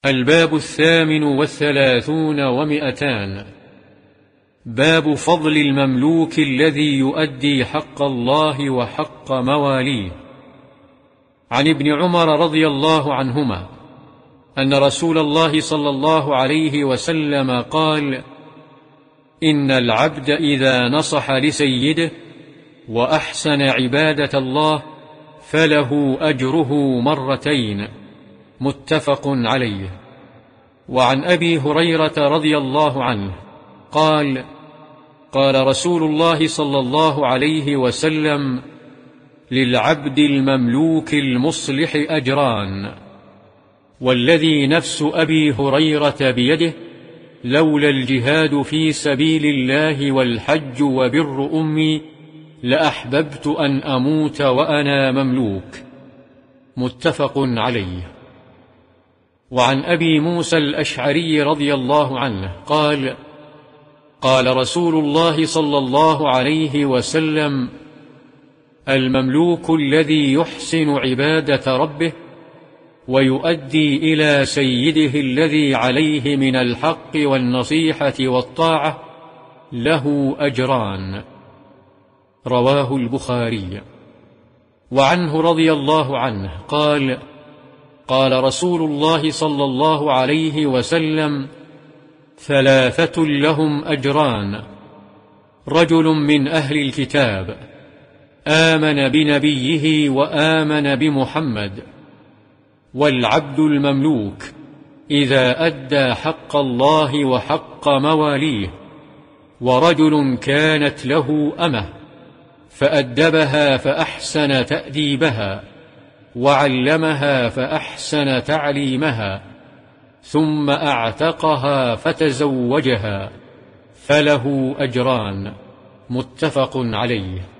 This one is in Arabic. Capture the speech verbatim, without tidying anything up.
الباب الثامن والثلاثون ومئتان. باب فضل المملوك الذي يؤدي حق الله وحق مواليه. عن ابن عمر رضي الله عنهما أن رسول الله صلى الله عليه وسلم قال: إن العبد إذا نصح لسيده وأحسن عبادة الله فله أجره مرتين. متفق عليه. وعن أبي هريرة رضي الله عنه قال: قال رسول الله صلى الله عليه وسلم: للعبد المملوك المصلح أجران، والذي نفس أبي هريرة بيده لولا الجهاد في سبيل الله والحج وبر أمي لأحببت أن أموت وأنا مملوك. متفق عليه. وعن أبي موسى الأشعري رضي الله عنه قال: قال رسول الله صلى الله عليه وسلم: المملوك الذي يحسن عبادة ربه ويؤدي إلى سيده الذي عليه من الحق والنصيحة والطاعة له أجران. رواه البخاري. وعنه رضي الله عنه قال: قال رسول الله صلى الله عليه وسلم: ثلاثة لهم أجران: رجل من أهل الكتاب آمن بنبيه وآمن بمحمد، والعبد المملوك إذا أدى حق الله وحق مواليه، ورجل كانت له أمه فأدبها فأحسن تأديبها وعلمها فأحسن تعليمها ثم أعتقها فتزوجها فله أجران. متفق عليه.